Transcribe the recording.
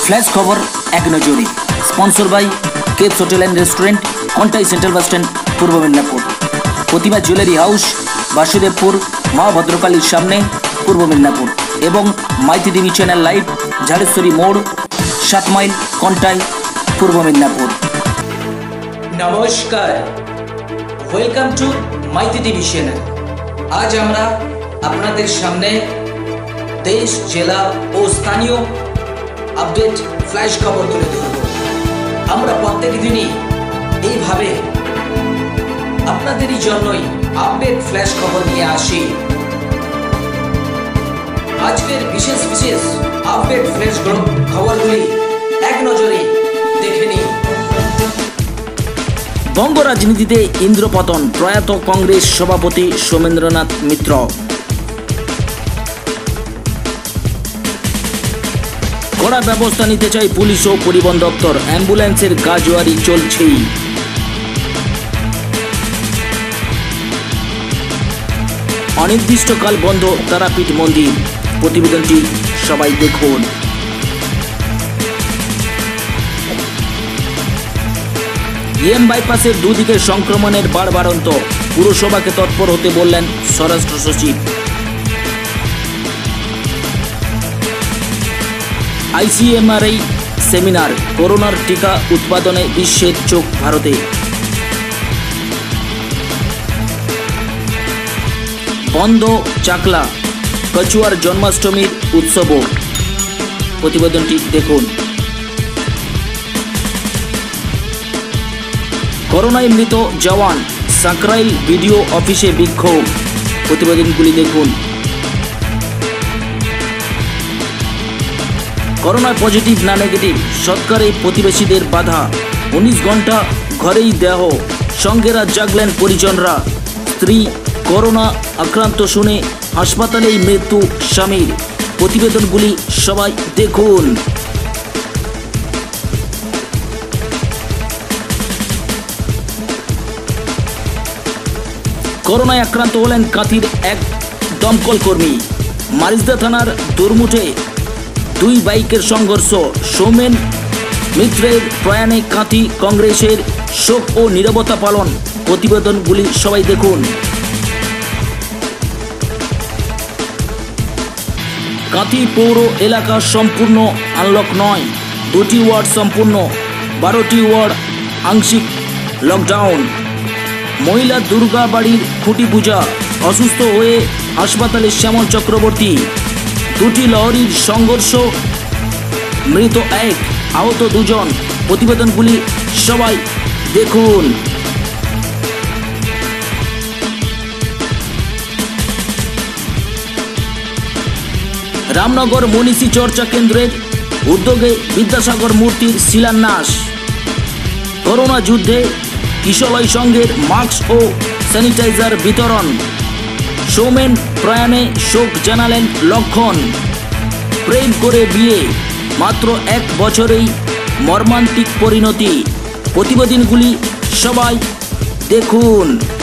Flash खबर एक नजरे sponsor by Caps hotel and restaurant Contai central bus stand Purba Medinipur Pratima jewellery house Vasudevpur माँ भद्रकालीर सामने पूर्व मेदिनीपुर एवं Maity TV channel live Jhareshwari मोड़ 7 माइल कन्टाई पूर्व मेदिनीपुर। नमस्कार, welcome to Maity TV channel. आज আমরা আপনাদের সামনে देश জেলা ও স্থানীয় আপডেট ফ্ল্যাশ খবর তুলে ধরব। আমরা প্রত্যেক দিনই এইভাবে আপনাদেরই জন্যই আপডেট ফ্ল্যাশ খবর নিয়ে আসি। আজকের বিশেষ বিশেষ আপডেট ফ্ল্যাশ খবরগুলি এক নজরে দেখে নিন। বঙ্গ রাজনীতিতে ইন্দ্রপতন, প্রয়াত কংগ্রেস সভাপতি সোমেন্দ্রনাথ মিত্র। কড়া ব্যবস্থা নিতে চাই পুলিশ ও পরিবহন দপ্তর, অ্যাম্বুলেন্সের গাজোয়ারি চলছেই। অনির্দিষ্টকাল বন্ধ তারাপীঠ মন্দির, প্রতিবেদনটি সবাই দেখুন। ইএম বাইপাসের দুদিকে সংক্রমণের বাড়বাড়ন্ত, পুরসভাকে তৎপর হতে বললেন স্বরাষ্ট্র সচিব। আইসিএমআরআই সেমিনার, করোনার টিকা উৎপাদনে বিশ্বের চোখ ভারতে। বন্ধ চাকলা, কচুয়ার জন্মাষ্টমীর উৎসব, প্রতিবেদনটি দেখুন। করোনায় মৃত জওয়ান, সাকরাইল ভিডিও অফিসে বিক্ষোভ, প্রতিবেদনগুলি দেখুন। করোনায় পজিটিভ না নেগেটিভ, সরকারি প্রতিবেশীদের বাধা, 19 ঘন্টা ঘরেই দেহ, সঙ্গেরা জাগলেন পরিজনরা। স্ত্রী করোনা আক্রান্ত শুনে হাসপাতালেই মৃত্যু স্বামীর, প্রতিবেদনগুলি সবাই দেখুন। করোনায় আক্রান্ত হলেন কাঁথির এক দমকল কর্মী। মারিজদা থানার দুর্মুঠে 2 বাইকের সংঘর্ষ, সৌমেন মিত্রের প্রয়াণে কাঁথি কংগ্রেসের শোক ও নীরবতা পালন, প্রতিবেদনগুলি সবাই দেখুন। কাঁথি পৌর এলাকা সম্পূর্ণ আনলক নয়, 2টি ওয়ার্ড সম্পূর্ণ, 12টি ওয়ার্ড আংশিক লকডাউন। মহিলা দুর্গা বাড়ির খুঁটি পূজা, অসুস্থ হয়ে হাসপাতালে শ্যামল চক্রবর্তী। 2টি লহরীর সংঘর্ষ, মৃত 1, আহত 2 জন, প্রতিবেদনগুলি সবাই দেখুন। রামনগর মনীষী চর্চা কেন্দ্রের উদ্যোগে বিদ্যাসাগর মূর্তির শিলান্যাস। করোনা যুদ্ধে কিশলয় সংঘের মাস্ক ও স্যানিটাইজার বিতরণ। সৌমেন প্রয়াণে শোক জানালেন লক্ষণ। প্রেম করে বিয়ে, মাত্র 1 বছরেই মর্মান্তিক পরিণতি, প্রতিবেদনগুলি সবাই দেখুন।